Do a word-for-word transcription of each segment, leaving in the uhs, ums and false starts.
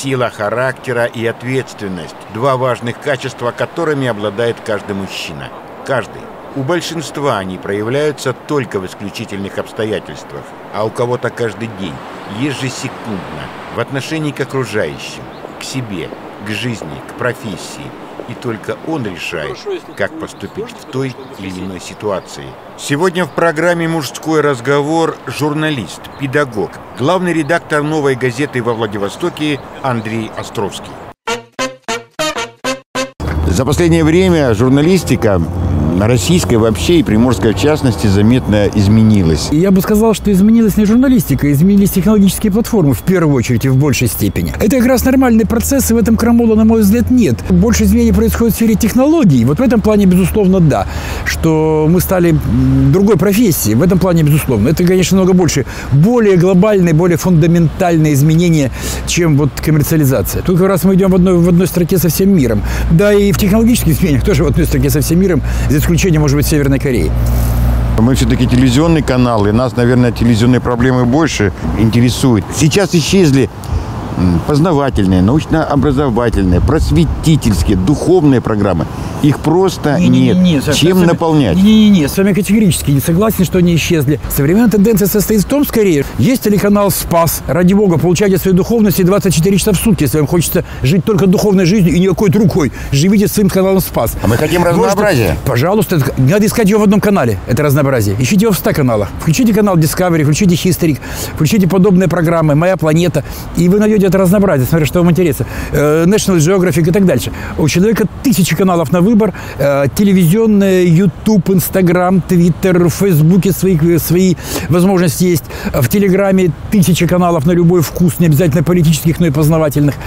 Сила характера и ответственность – два важных качества, которыми обладает каждый мужчина. Каждый. У большинства они проявляются только в исключительных обстоятельствах, а у кого-то каждый день, ежесекундно, в отношении к окружающим, к себе, к жизни, к профессии. И только он решает, как поступить в той или иной ситуации. Сегодня в программе «Мужской разговор» журналист, педагог, главный редактор «Новой газеты» во Владивостоке Андрей Островский. За последнее время журналистика российская вообще и приморская в частности заметно изменилась. Я бы сказал, что изменилась не журналистика, изменились технологические платформы в первую очередь и в большей степени. Это как раз нормальный процесс, и в этом крамола, на мой взгляд, нет. Больше изменений происходит в сфере технологий. Вот в этом плане, безусловно, да. Что мы стали другой профессией. В этом плане, безусловно. Это, конечно, много больше. Более глобальные, более фундаментальные изменения, чем вот коммерциализация. Тут как раз мы идем в одной, в одной строке со всем миром. Да, и в технологических изменениях тоже в одной строке со всем миром, за исключением, может быть, Северной Кореи. Мы все-таки телевизионный канал, и нас, наверное, телевизионные проблемы больше интересуют. Сейчас исчезли познавательные, научно-образовательные, просветительские, духовные программы. Их просто не, нет. Не, не, не, Чем вами, наполнять? Не-не-не, с вами категорически не согласен, что они исчезли. Современная тенденция состоит в том, скорее, есть телеканал «Спас». Ради бога, получайте свои духовности двадцать четыре часа в сутки. Если вам хочется жить только духовной жизнью и никакой другой, живите своим каналом «Спас». А мы хотим разнообразия. Можете, пожалуйста, не надо искать его в одном канале, это разнообразие. Ищите его в ста каналах. Включите канал Discovery, включите History, включите подобные программы «Моя планета», и вы найдете это разнообразие, смотря что вам интересно. National Geographic и так дальше. У человека тысячи каналов на выбор. Телевизионные, YouTube, Instagram, Twitter, в Фейсбуке свои, свои возможности есть. В Телеграме тысячи каналов на любой вкус, не обязательно политических, но и познавательных.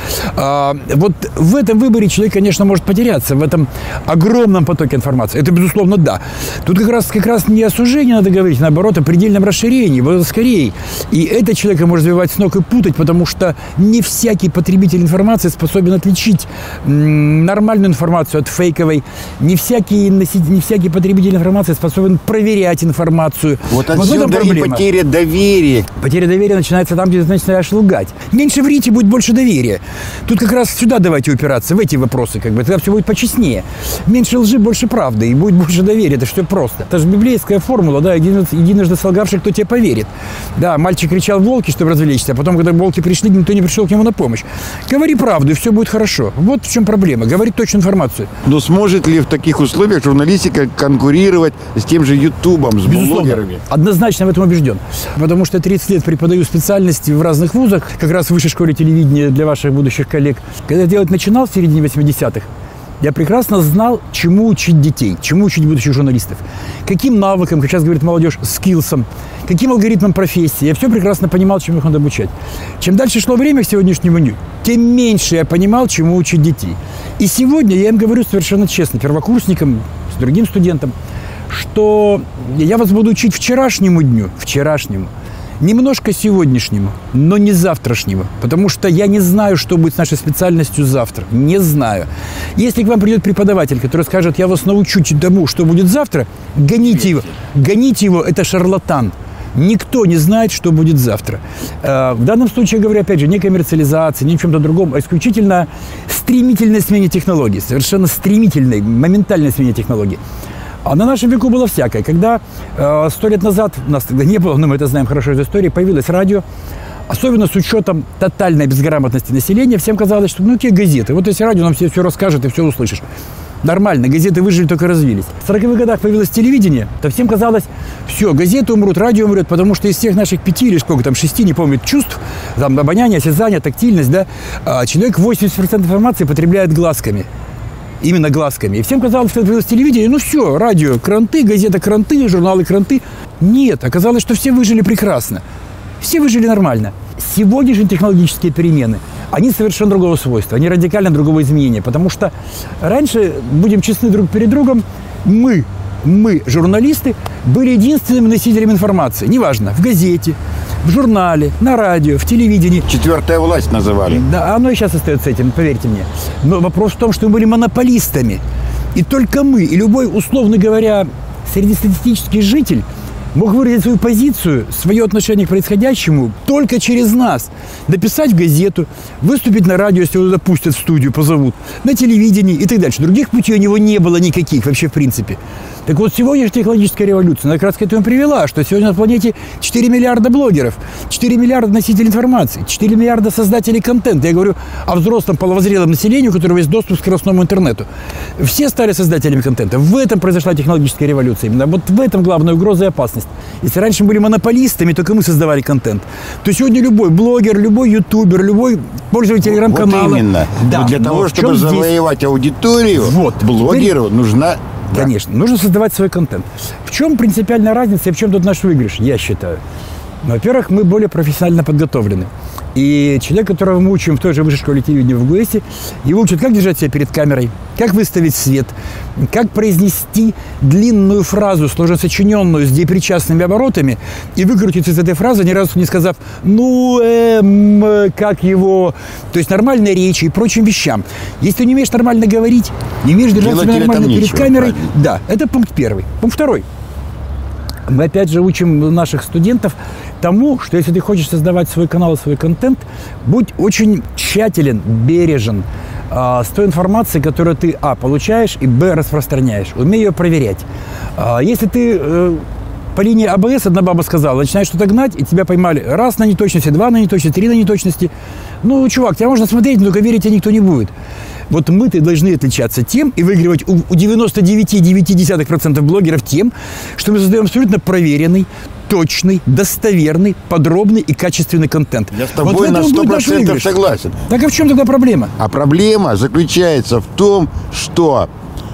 Вот в этом выборе человек, конечно, может потеряться. В этом огромном потоке информации. Это, безусловно, да. Тут как раз, как раз не о сужении надо говорить, наоборот, о предельном расширении, вот скорее. И это человека может сбивать с ног и путать, потому что не всякий потребитель информации способен отличить нормальную информацию от фейковой. Не всякий, не всякий потребитель информации способен проверять информацию. Вот отсюда и потеря доверия. Потеря доверия начинается там, где ты начинаешь лгать. Меньше врите, будет больше доверия. Тут как раз сюда давайте упираться, в эти вопросы. Как бы. Тогда все будет почестнее. Меньше лжи, больше правды, и будет больше доверия. Это все просто. Это же библейская формула, да, единожды, единожды солгавший, кто тебе поверит. Да, мальчик кричал волки, чтобы развлечься, а потом, когда волки пришли, никто не пришел к нему на помощь. Говори правду, и все будет хорошо. Вот в чем проблема. Говори точную информацию. Но сможет ли в таких условиях журналистика конкурировать с тем же Ютубом, с блогерами? Однозначно в этом убежден. Потому что тридцать лет преподаю специальности в разных вузах, как раз в высшей школе телевидения для ваших будущих коллег. Когда я делать начинал в середине восьмидесятых, я прекрасно знал, чему учить детей, чему учить будущих журналистов. Каким навыкам, как сейчас говорит молодежь, скиллсам, каким алгоритмам профессии. Я все прекрасно понимал, чему их надо обучать. Чем дальше шло время к сегодняшнему дню, тем меньше я понимал, чему учить детей. И сегодня я им говорю совершенно честно, первокурсникам, с другим студентам, что я вас буду учить вчерашнему дню, вчерашнему, немножко сегодняшнему, но не завтрашнему. Потому что я не знаю, что будет с нашей специальностью завтра. Не знаю. Если к вам придет преподаватель, который скажет, я вас научу тому, что будет завтра, гоните его. Гоните его, это шарлатан. Никто не знает, что будет завтра. В данном случае, я говорю, опять же, не коммерциализация, не в чем-то другом, а исключительно стремительной смене технологий. Совершенно стремительной, моментальной смене технологий. А на нашем веку было всякое. Когда э, сто лет назад, у нас тогда не было, но мы это знаем хорошо из истории, появилось радио, особенно с учетом тотальной безграмотности населения, всем казалось, что ну какие газеты, вот если радио нам все, все расскажет и все услышишь. Нормально, газеты выжили, только развились. В сороковых годах появилось телевидение, то всем казалось, все, газеты умрут, радио умрет, потому что из всех наших пяти или сколько там, шести, не помню, чувств, там обоняние, осязание, тактильность, да, человек восемьдесят процентов информации потребляет глазками. Именно глазками. И всем казалось, что появилось телевидение, ну все, радио, кранты, газета кранты, журналы кранты. Нет, оказалось, что все выжили прекрасно. Все выжили нормально. Сегодняшние технологические перемены, они совершенно другого свойства, они радикально другого изменения. Потому что раньше, будем честны друг перед другом, мы, мы, журналисты, были единственными носителями информации. Неважно, в газете, в журнале, на радио, в телевидении. Четвертая власть называли. Да, оно и сейчас остается этим, поверьте мне. Но вопрос в том, что мы были монополистами. И только мы, и любой, условно говоря, среднестатистический житель мог выразить свою позицию, свое отношение к происходящему только через нас. Написать в газету, выступить на радио, если его допустят в студию, позовут, на телевидении и так дальше. Других путей у него не было никаких вообще в принципе. Так вот, сегодняшняя технологическая революция, она как раз к этому привела, что сегодня на планете четыре миллиарда блогеров, четыре миллиарда носителей информации, четыре миллиарда создателей контента. Я говорю о взрослом половозрелом населении, у которого есть доступ к скоростному интернету. Все стали создателями контента. В этом произошла технологическая революция. Именно вот в этом главная угроза и опасность. Если раньше мы были монополистами, только мы создавали контент, то сегодня любой блогер, любой ютубер, любой пользователь телеграм-канала. Вот именно. Да. Для того, чтобы здесь... завоевать аудиторию, вот. блогеру Теперь... нужна... Конечно, нужно создавать свой контент. В чем принципиальная разница и в чем тут наш выигрыш, я считаю? Во-первых, мы более профессионально подготовлены. И человек, которого мы учим в той же высшей школе телевидения в ГУЭСе, его учат, как держать себя перед камерой, как выставить свет, как произнести длинную фразу, сложно сочиненную, с депричастными оборотами, и выкрутиться из этой фразы, ни разу не сказав «ну, эм, как его...» То есть нормальной речи и прочим вещам. Если ты не умеешь нормально говорить, не умеешь держать себя нормально перед нечего, камерой, правильно. Да, это пункт первый. Пункт второй. Мы опять же учим наших студентов тому, что если ты хочешь создавать свой канал и свой контент, будь очень тщателен, бережен э, с той информацией, которую ты, а, получаешь, и, б, распространяешь. Умей ее проверять. Э, если ты э, по линии А Б С, одна баба сказала, начинаешь что-то гнать, и тебя поймали раз на неточности, два на неточности, три на неточности. Ну, чувак, тебя можно смотреть, но только верить тебе никто не будет. Вот мы-то должны отличаться тем и выигрывать у, у девяноста девяти целых девяти десятых процента блогеров тем, что мы создаем абсолютно проверенный, точный, достоверный, подробный и качественный контент. Я с тобой вот на сто процентов согласен. Так а в чем тогда проблема? А проблема заключается в том, что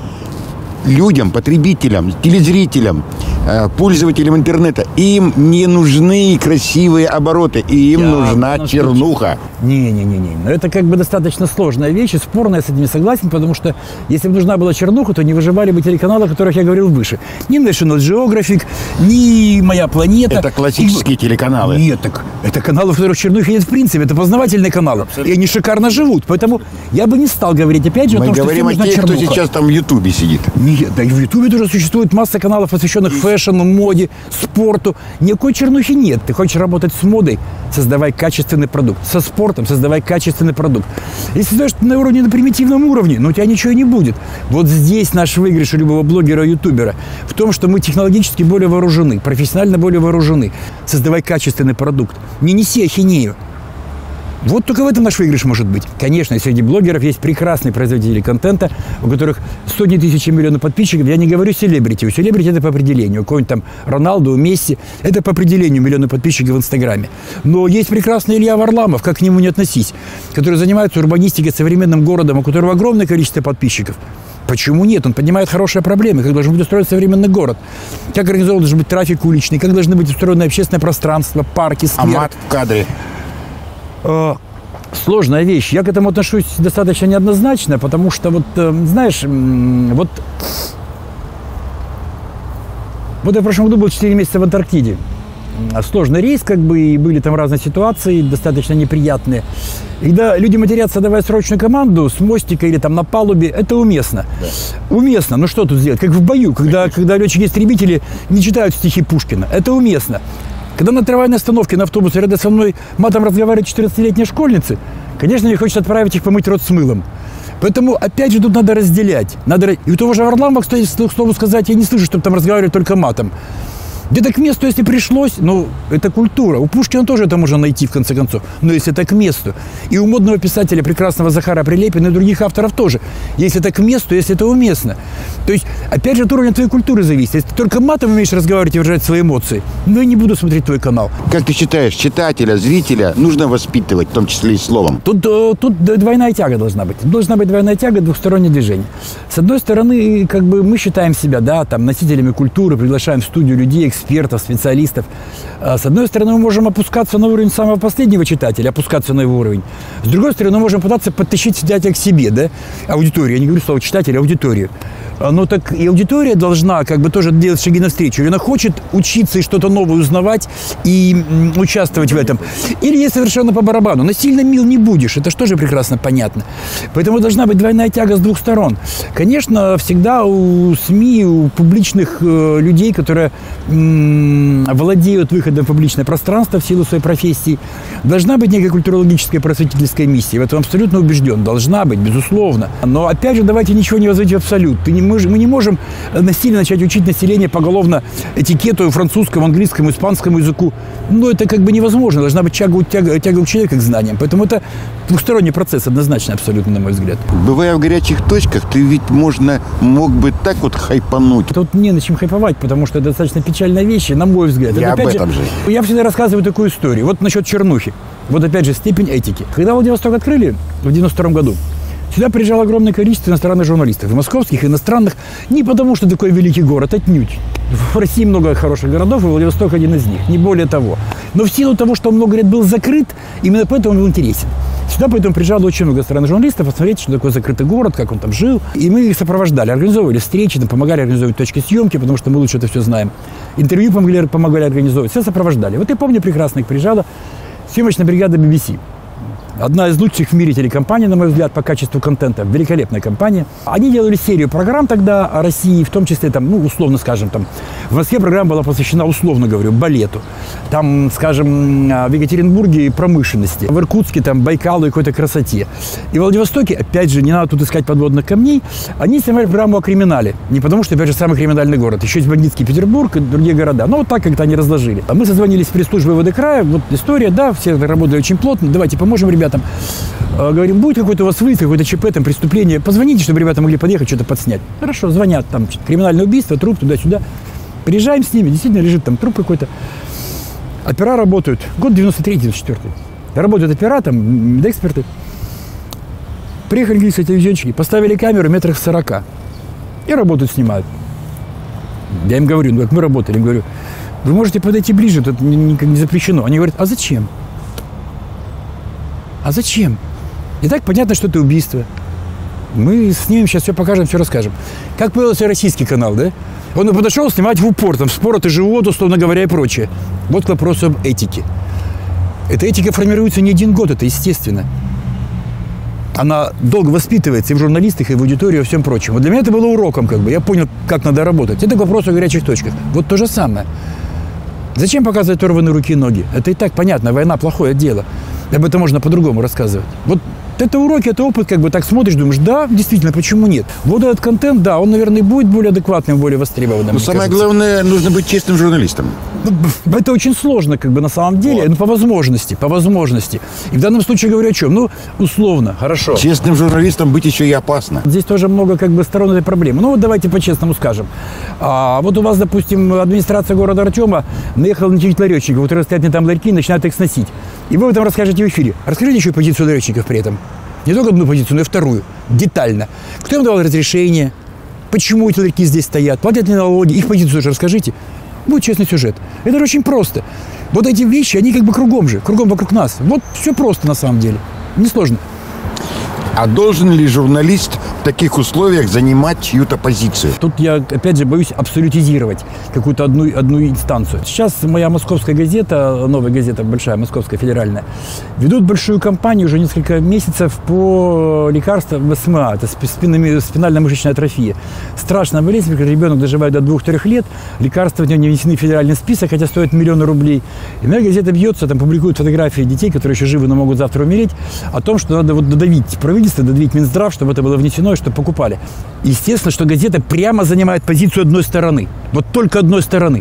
людям, потребителям, телезрителям, пользователям интернета, им не нужны красивые обороты, и им Я нужна чернуха. Не-не-не, но это как бы достаточно сложная вещь, и спорная, я с этим не согласен, потому что если бы нужна была чернуха, то не выживали бы телеканалы, о которых я говорил выше. Ни National Geographic, ни «Моя планета». Это классические и... телеканалы. Нет, так это каналы, в которых чернухи нет в принципе, это познавательные каналы. Абсолютно. И они шикарно живут, поэтому я бы не стал говорить опять же Мы о том, говорим что о тех, чернуха. кто сейчас там в Ютубе сидит. Нет, да и в Ютубе тоже существует масса каналов, посвященных и... фэшну, моде, спорту. Никакой чернухи нет. Ты хочешь работать с модой, создавай качественный продукт. Со спортом создавай качественный продукт. Если создаешь на уровне, на примитивном уровне, ну у тебя ничего не будет. Вот здесь наш выигрыш у любого блогера, ютубера. В том, что мы технологически более вооружены, профессионально более вооружены. Создавай качественный продукт. Не неси ахинею. Вот только в этом наш выигрыш может быть. Конечно, среди блогеров есть прекрасные производители контента, у которых сотни тысяч и миллионы подписчиков. Я не говорю селебрити. У селебрити это по определению. У кого-нибудь там Роналду, у Месси. Это по определению миллионы подписчиков в Инстаграме. Но есть прекрасный Илья Варламов, как к нему не относись, который занимается урбанистикой, современным городом, у которого огромное количество подписчиков. Почему нет? Он поднимает хорошие проблемы, как должен быть устроен современный город, как организован должен быть трафик уличный, как должны быть устроены общественное пространство, парки, скверы. А мат в кадре. Сложная вещь. Я к этому отношусь достаточно неоднозначно, потому что, вот, знаешь, вот, вот я в прошлом году был четыре месяца в Антарктиде. Сложный рейс, как бы, и были там разные ситуации, достаточно неприятные. И когда люди матерятся, давая срочную команду с мостика или там на палубе, это уместно. Да. Уместно. Ну что тут сделать? Как в бою, когда, когда летчики-истребители не читают стихи Пушкина. Это уместно. Когда на трамвайной остановке на автобусе рядом со мной матом разговаривают четырнадцатилетние школьницы, конечно, мне хочется отправить их помыть рот с мылом. Поэтому, опять же, тут надо разделять. Надо... И у того же Варламова, кстати, к слову сказать, я не слышу, чтобы там разговаривали только матом. Где-то к месту, если пришлось, ну, это культура. У Пушкина тоже это можно найти, в конце концов. Но если это к месту. И у модного писателя прекрасного Захара Прилепина и других авторов тоже. Если это к месту, если это уместно. То есть, опять же, от уровня твоей культуры зависит. Если ты только матом умеешь разговаривать и выражать свои эмоции, ну, я не буду смотреть твой канал. Как ты считаешь, читателя, зрителя нужно воспитывать, в том числе и словом? Тут, тут двойная тяга должна быть. Должна быть двойная тяга, двухстороннее движение. С одной стороны, как бы мы считаем себя, да, там, носителями культуры, приглашаем в студию людей, экспертов, специалистов. С одной стороны, мы можем опускаться на уровень самого последнего читателя, опускаться на его уровень. С другой стороны, мы можем пытаться подтащить читателя к себе, да, аудиторию. Я не говорю слово читатель, аудиторию. Ну так и аудитория должна как бы тоже делать шаги навстречу. Или она хочет учиться и что-то новое узнавать и м, участвовать в этом. Или ей совершенно по барабану. Насильно мил не будешь. Это же тоже прекрасно понятно. Поэтому должна быть двойная тяга с двух сторон. Конечно, всегда у СМИ, у публичных э, людей, которые м, владеют выходом в публичное пространство в силу своей профессии, должна быть некая культурологическая просветительская миссия. В этом абсолютно убежден. Должна быть, безусловно. Но опять же, давайте ничего не возводить в абсолют. Ты не Мы, мы не можем насильно начать учить население поголовно этикету, французскому, английскому, испанскому языку. Но это как бы невозможно. Должна быть тяга, тяга, тяга у человека к знаниям. Поэтому это двухсторонний процесс, однозначно, абсолютно, на мой взгляд. Бывая в горячих точках, ты ведь можно, мог бы так вот хайпануть. Тут не на чем хайповать, потому что это достаточно печальная вещь, на мой взгляд. Я это, об этом же. же. Я всегда рассказываю такую историю. Вот насчет чернухи. Вот опять же степень этики. Когда Владивосток открыли в девяносто втором году, сюда приезжало огромное количество иностранных журналистов, и московских, и иностранных, не потому, что такой великий город, отнюдь. В России много хороших городов, и Владивосток один из них, не более того. Но в силу того, что он много лет был закрыт, именно поэтому он был интересен. Сюда поэтому приезжало очень много иностранных журналистов посмотреть, что такое закрытый город, как он там жил. И мы их сопровождали, организовывали встречи, там, помогали организовывать точки съемки, потому что мы лучше это все знаем. Интервью помогали, помогали организовывать, все сопровождали. Вот я помню прекрасно, их приезжала съемочная бригада би би си. Одна из лучших в мире телекомпаний, на мой взгляд, по качеству контента. Великолепная компания. Они делали серию программ тогда о России, в том числе, там, ну, условно скажем, там, в Москве программа была посвящена, условно говорю, балету. Там, скажем, в Екатеринбурге промышленности, в Иркутске, там, Байкалу и какой-то красоте. И в Владивостоке, опять же, не надо тут искать подводных камней, они снимали программу о криминале. Не потому, что, опять же, самый криминальный город. Еще есть бандитский Петербург и другие города. Но вот так как-то они разложили. А мы созвонились в пресс-службу ВД края, вот история, да, все работали очень плотно, давайте поможем ребятам. Говорим, будет какой-то у вас выезд, какое-то ЧП, там, преступление, позвоните, чтобы ребята могли подъехать, что-то подснять. Хорошо, звонят, там, криминальное убийство, труп, туда-сюда. Приезжаем с ними, действительно лежит там труп какой-то. Опера работают, год девяносто третий девяносто четвёртый. Работают опера, там, медэксперты. Приехали английские телевизионщики, поставили камеру метрах сорока. И работают, снимают. Я им говорю, ну, как мы работали, им говорю, вы можете подойти ближе, тут никак не запрещено. Они говорят, а зачем? А зачем? И так понятно, что это убийство. Мы снимем, сейчас все покажем, все расскажем. Как появился российский канал, да? Он подошел снимать в упор, там, спор от живот, условно говоря, и прочее. Вот к вопросу об этике. Эта этика формируется не один год, это естественно. Она долго воспитывается и в журналистах, и в аудитории, и во всем прочем. Вот для меня это было уроком, как бы. Я понял, как надо работать. Это к вопросу о горячих точках. Вот то же самое. Зачем показывать оторванные руки и ноги? Это и так понятно, война – плохое дело. Об этом можно по-другому рассказывать. Вот это уроки, это опыт, как бы так смотришь, думаешь, да, действительно, почему нет? Вот этот контент, да, он, наверное, будет более адекватным, более востребованным. Но самое кажется. Главное, нужно быть честным журналистом. Это очень сложно, как бы, на самом деле, вот. Ну, по возможности, по возможности. И в данном случае говорю о чем? Ну, условно, хорошо. Честным журналистом быть еще и опасно. Здесь тоже много, как бы, сторон этой проблемы. Ну, вот давайте по-честному скажем. А, вот у вас, допустим, администрация города Артема наехала на девять ларечников, которые стоят не там ларьки, и начинают их сносить. И вы об этом расскажете в эфире. Расскажите еще и позицию ларечников при этом. Не только одну позицию, но и вторую. Детально. Кто им давал разрешение? Почему эти ларьки здесь стоят? Платят ли налоги? Их позицию тоже расскажите. Будет честный сюжет. Это же очень просто. Вот эти вещи, они как бы кругом же. Кругом вокруг нас. Вот все просто на самом деле. Несложно. А должен ли журналист в таких условиях занимать чью-то позицию? Тут я, опять же, боюсь абсолютизировать какую-то одну, одну инстанцию. Сейчас моя московская газета, новая газета, большая, московская, федеральная, ведут большую кампанию уже несколько месяцев по лекарствам СМА, это спинально-мышечная атрофия. Страшная болезнь, когда ребенок доживает до двух-трёх лет, лекарства в нем не внесены в федеральный список, хотя стоят миллионы рублей. И моя газета бьется, там публикуют фотографии детей, которые еще живы, но могут завтра умереть, о том, что надо вот додавить правительство, додавить Минздрав, чтобы это было внесено и чтобы покупали. Естественно, что газета прямо занимает позицию одной стороны. Вот только одной стороны.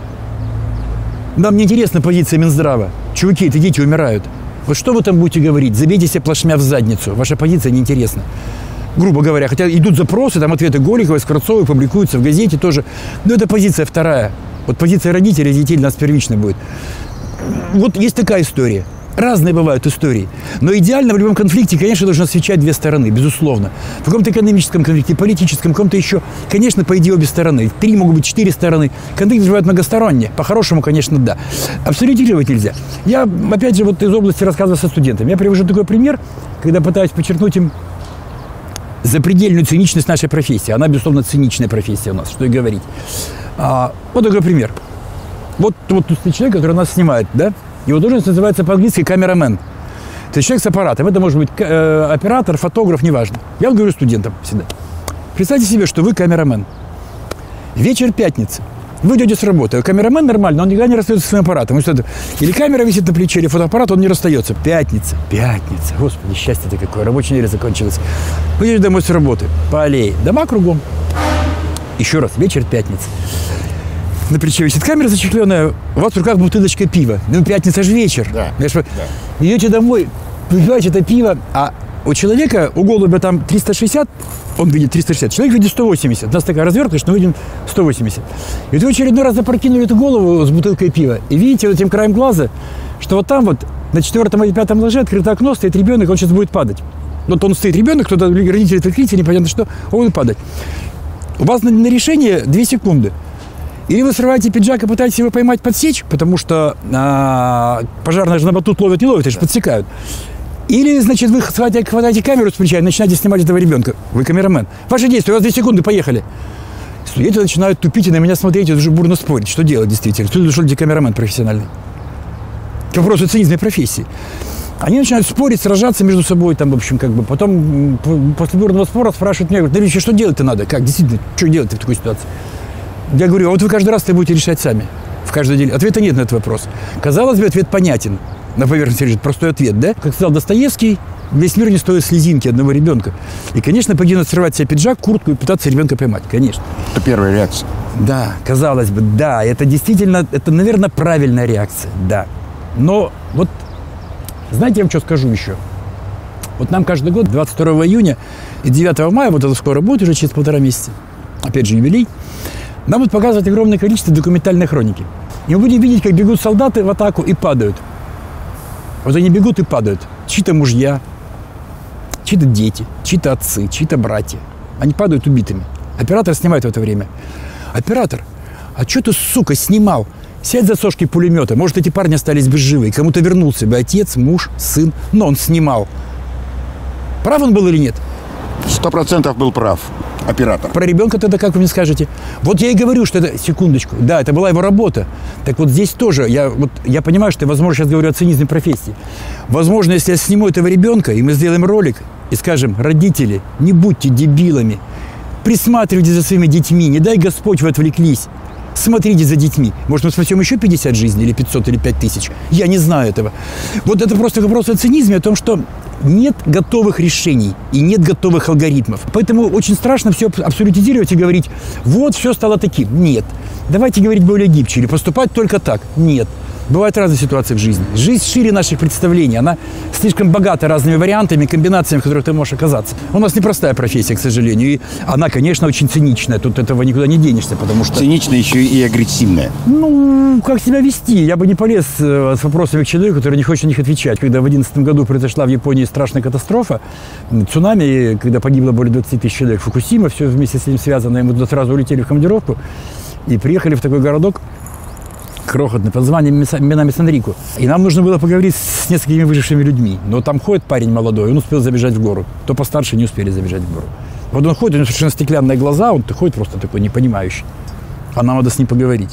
Нам не интересна позиция Минздрава. Чуваки, эти дети умирают. Вот что вы там будете говорить? Забейте себе плашмя в задницу. Ваша позиция неинтересна. Грубо говоря. Хотя идут запросы, там ответы Голиковой, Скворцовой публикуются в газете тоже. Но это позиция вторая. Вот позиция родителей и детей у нас первичная будет. Вот есть такая история. Разные бывают истории. Но идеально в любом конфликте, конечно, должны освещать две стороны, безусловно. В каком-то экономическом конфликте, политическом, в каком-то еще, конечно, по идее, обе стороны. Три могут быть, четыре стороны. Конфликты бывают многосторонние. По-хорошему, конечно, да. Абсолютизировать нельзя. Я, опять же, вот из области рассказываю со студентами. Я привожу такой пример, когда пытаюсь подчеркнуть им запредельную циничность нашей профессии. Она, безусловно, циничная профессия у нас, что и говорить. А, вот такой пример. Вот, вот тут человек, который нас снимает, да? Его должность называется по-английски камерамен. То есть человек с аппаратом. Это может быть э, оператор, фотограф, неважно. Я вот говорю студентам всегда. Представьте себе, что вы камерамен. Вечер пятницы. Вы идете с работы. Камерамен нормально, он никогда не расстается со своим аппаратом. Или камера висит на плече, или фотоаппарат, он не расстается. Пятница, пятница. Господи, счастье-то какое. Рабочая неделя закончилась. Вы идете домой с работы. По аллее. Дома кругом. Еще раз. Вечер пятницы. На плече висит камера зачехленная. У вас в руках бутылочка пива. Ну, пятница же вечер. Да. Да. Идете домой, выпиваете это пиво, а у человека, у голубя там триста шестьдесят, он видит триста шестьдесят, человек видит сто восемьдесят. У нас такая развертка, что мы видим сто восемьдесят. И вы очередной раз запрокинули эту голову с бутылкой пива. И видите вот этим краем глаза, что вот там вот на четвертом или пятом этаже открыто окно, стоит ребенок, он сейчас будет падать. Вот он стоит, ребенок, кто-то, родители отвлеклись, непонятно что, он будет падать. У вас на, на решение две секунды. Или вы срываете пиджак и пытаетесь его поймать, подсечь, потому что а, пожарные же на батут ловят, не ловят, они же подсекают. Или, значит, вы хватаете, хватаете камеру с плеча и начинаете снимать этого ребенка. Вы камерамен. Ваши действия, у вас две секунды, поехали. Студенты начинают тупить и на меня смотреть, и уже бурно спорить. Что делать, действительно? Кто дошел, где камерамен профессиональный? К вопросу цинизма профессии. Они начинают спорить, сражаться между собой, там, в общем, как бы. Потом, после бурного спора, спрашивают меня, говорят, Давид, что делать-то надо? Как, действительно, что делать в такой ситуации? Я говорю, а вот вы каждый раз это будете решать сами. В каждый день. Ответа нет на этот вопрос. Казалось бы, ответ понятен. На поверхности лежит простой ответ, да? Как сказал Достоевский, весь мир не стоит слезинки одного ребенка. И, конечно, пойти срывать себе пиджак, куртку и пытаться ребенка поймать. Конечно. Это первая реакция. Да, казалось бы, да. Это действительно, это, наверное, правильная реакция, да. Но вот, знаете, я вам что скажу еще? Вот нам каждый год, двадцать второго июня и девятого мая, вот это скоро будет, уже через полтора месяца, опять же юбилей, нам будут показывать огромное количество документальной хроники. И мы будем видеть, как бегут солдаты в атаку и падают. Вот они бегут и падают. Чьи-то мужья, чьи-то дети, чьи-то отцы, чьи-то братья. Они падают убитыми. Оператор снимает в это время. Оператор, а что ты, сука, снимал? Сядь за сошки пулемета. Может, эти парни остались бы живы. И кому-то вернулся бы отец, муж, сын. Но он снимал. Прав он был или нет? Сто процентов был прав оператор. Про ребенка тогда как вы мне скажете? Вот я и говорю, что это... Секундочку. Да, это была его работа. Так вот здесь тоже. Я, вот, я понимаю, что я, возможно, сейчас говорю о цинизме профессии. Возможно, если я сниму этого ребенка, и мы сделаем ролик, и скажем, родители, не будьте дебилами. Присматривайте за своими детьми. Не дай Господь, вы отвлеклись. Смотрите за детьми. Может, мы спасем еще пятьдесят жизней, или пятьсот, или пять тысяч. Я не знаю этого. Вот это просто вопрос о цинизме, о том, что нет готовых решений и нет готовых алгоритмов. Поэтому очень страшно все абсолютизировать и говорить, вот, все стало таким. Нет. Давайте говорить более гибче или поступать только так. Нет. Бывают разные ситуации в жизни. Жизнь шире наших представлений. Она слишком богата разными вариантами, комбинациями, в которых ты можешь оказаться. У нас непростая профессия, к сожалению. И она, конечно, очень циничная. Тут этого никуда не денешься, потому что... Циничная, еще и агрессивная. Ну, как себя вести? Я бы не полез с вопросами к человеку, который не хочет на них отвечать. Когда в две тысячи одиннадцатом году произошла в Японии страшная катастрофа, цунами, когда погибло более двадцати тысяч человек, Фукусима, все вместе с этим связано, и мы туда сразу улетели в командировку и приехали в такой городок, крохотный, под названием Минами-Сан-Рику. И нам нужно было поговорить с несколькими выжившими людьми. Но там ходит парень молодой, он успел забежать в гору. Кто постарше не успели забежать в гору. Вот он ходит, у него совершенно стеклянные глаза, он ходит просто такой непонимающий. А нам надо с ним поговорить.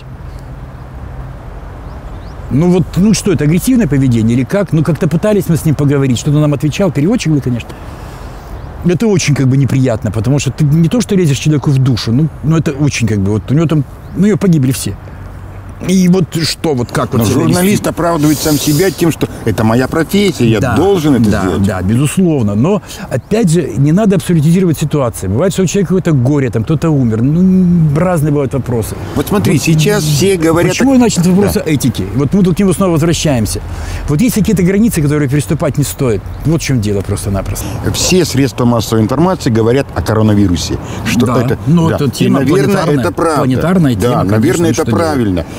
Ну вот, ну что, это агрессивное поведение или как? Ну как-то пытались мы с ним поговорить, что-то нам отвечал, переводчик был, конечно. Это очень как бы неприятно, потому что ты не то, что лезешь человеку в душу, ну, ну это очень как бы, вот у него там, ну ее погибли все. И вот что, вот как вот... Но журналист вести? Оправдывает сам себя тем, что это моя профессия, я да, должен это да, сделать. Да, безусловно. Но, опять же, не надо абсолютизировать ситуацию. Бывает, что у человека какое-то горе, там кто-то умер. Ну, разные бывают вопросы. Вот смотри, вот, сейчас все говорят... Почему так... начали вопрос да. этики? Вот мы тут к нему снова возвращаемся. Вот есть какие-то границы, которые переступать не стоит. Вот в чем дело просто-напросто. Все средства массовой информации говорят о коронавирусе. Что да, это... но да. это тема И, наверное, это правда. Планетарная тема. Да, конечно, наверное, это правильно. Делать.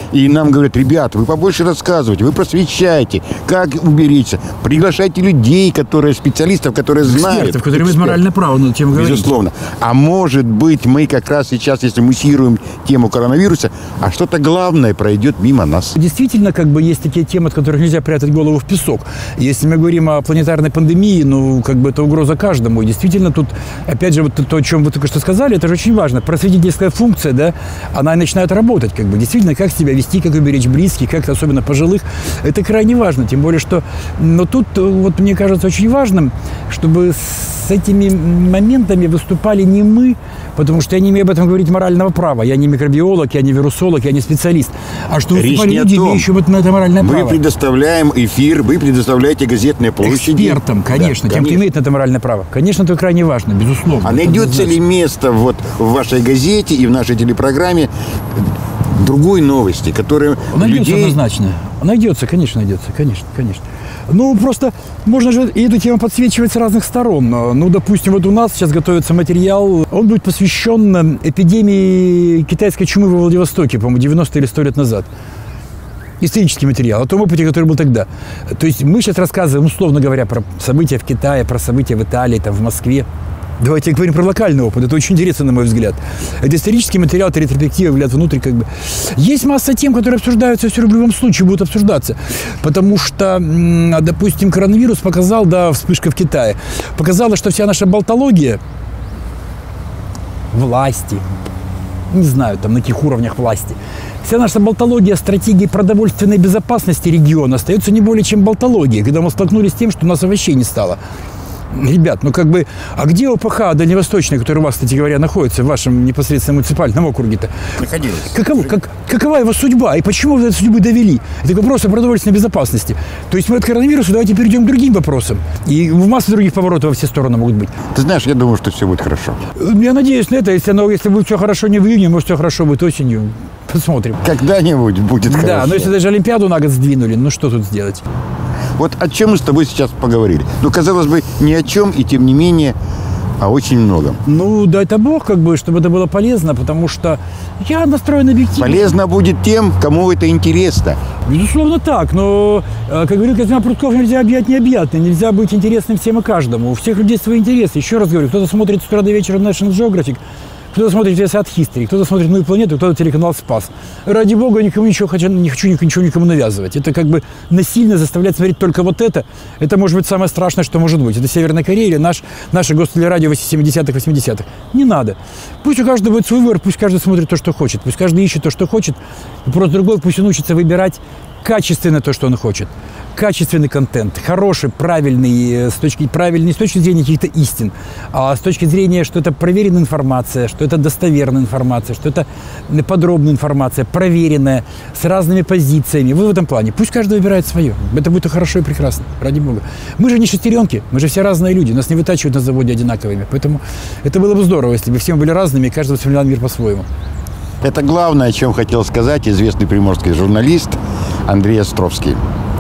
И нам говорят: ребята, вы побольше рассказывайте, вы просвещайте, как уберечься. Приглашайте людей, которые специалистов, которые знают. Экспертов, которые имеют моральное право на тему говорить. Безусловно. А может быть, мы как раз сейчас, если муссируем тему коронавируса, а что-то главное пройдет мимо нас. Действительно, как бы есть такие темы, от которых нельзя прятать голову в песок. Если мы говорим о планетарной пандемии, ну, как бы это угроза каждому. И действительно, тут, опять же, вот то, о чем вы только что сказали, это же очень важно. Просветительская функция, да, она начинает работать, как бы. Действительно, как себя вести, как уберечь близких, как особенно пожилых, это крайне важно. Тем более, что, но тут, вот мне кажется, очень важным, чтобы с этими моментами выступали не мы, потому что я не имею об этом говорить морального права. Я не микробиолог, я не вирусолог, я не специалист. А что выступали люди, имеющие вот на это моральное мы право. Мы предоставляем эфир, вы предоставляете газетные площади. Экспертам, конечно, да, тем, кто имеет на это моральное право. Конечно, это крайне важно, безусловно. А найдется ли место вот в вашей газете и в нашей телепрограмме другой новости, которые найдется людей... однозначно. Найдется, конечно, найдется, конечно, конечно. Ну, просто можно же и эту тему подсвечивать с разных сторон. Ну, допустим, вот у нас сейчас готовится материал, он будет посвящен эпидемии китайской чумы во Владивостоке, по-моему, девяносто или сто лет назад. Исторический материал, о том опыте, который был тогда. То есть мы сейчас рассказываем, условно говоря, про события в Китае, про события в Италии, там, в Москве. Давайте говорим про локальный опыт. Это очень интересно, на мой взгляд. Это исторический материал, это ретроспектива, взгляд внутрь, как бы. Есть масса тем, которые обсуждаются, все в любом случае будут обсуждаться. Потому что, допустим, коронавирус показал, да, вспышка в Китае, показала, что вся наша болтология власти, не знаю, там, на каких уровнях власти, вся наша болтология стратегии продовольственной безопасности региона остается не более чем болтологией, когда мы столкнулись с тем, что у нас овощей не стало. Ребят, ну как бы, а где ОПХ Дальневосточная, которая у вас, кстати говоря, находится в вашем непосредственно муниципальном округе-то? Находилась. Каков, как, какова его судьба и почему вы до этой судьбы довели? Это вопрос о продовольственной безопасности. То есть мы от коронавируса давайте перейдем к другим вопросам. И в массу других поворотов во все стороны могут быть. Ты знаешь, я думаю, что все будет хорошо. Я надеюсь на это. Если, оно, если будет все хорошо не в июне, может, все хорошо будет осенью. Посмотрим. Когда-нибудь будет хорошо. Да, но если даже Олимпиаду на год сдвинули, ну что тут сделать? Вот о чем мы с тобой сейчас поговорили. Ну, казалось бы, ни о чем, и тем не менее, о очень многом. Ну, дай-то Бог, как бы, чтобы это было полезно, потому что я настроен объективно. Полезно будет тем, кому это интересно. Безусловно, так, но, как говорил Казимир Прутков, нельзя объять необъятное, нельзя быть интересным всем и каждому. У всех людей свои интересы. Еще раз говорю, кто-то смотрит с утра до вечера National Geographic, кто-то смотрит «Весят History», кто-то смотрит «Мою планету», кто-то телеканал «Спас». Ради бога, никому ничего хочу, не хочу ничего никому навязывать. Это как бы насильно заставлять смотреть только вот это. Это может быть самое страшное, что может быть. Это Северная Корея или наш, наше гостелерадио семидесятых, восьмидесятых. Не надо. Пусть у каждого будет свой выбор, пусть каждый смотрит то, что хочет. Пусть каждый ищет то, что хочет. И просто другой пусть он учится выбирать качественно то, что он хочет. Качественный контент, хороший, правильный, с точки, правильный не с точки зрения каких-то истин, а с точки зрения, что это проверенная информация, что это достоверная информация, что это подробная информация, проверенная, с разными позициями. Вот в этом плане. Пусть каждый выбирает свое. Это будет и хорошо, и прекрасно. Ради бога. Мы же не шестеренки, мы же все разные люди. Нас не вытачивают на заводе одинаковыми. Поэтому это было бы здорово, если бы все мы были разными, и каждый воспринимал мир по-своему. Это главное, о чем хотел сказать известный приморский журналист Андрей Островский.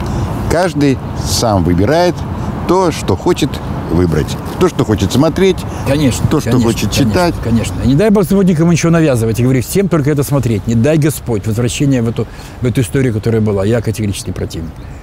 Каждый сам выбирает то, что хочет выбрать. То, что хочет смотреть, конечно, то, что конечно, хочет конечно, читать. Конечно. Не дай Господь никому ничего навязывать. И говорю, всем только это смотреть. Не дай Господь возвращения в эту, в эту историю, которая была. Я категорически противник.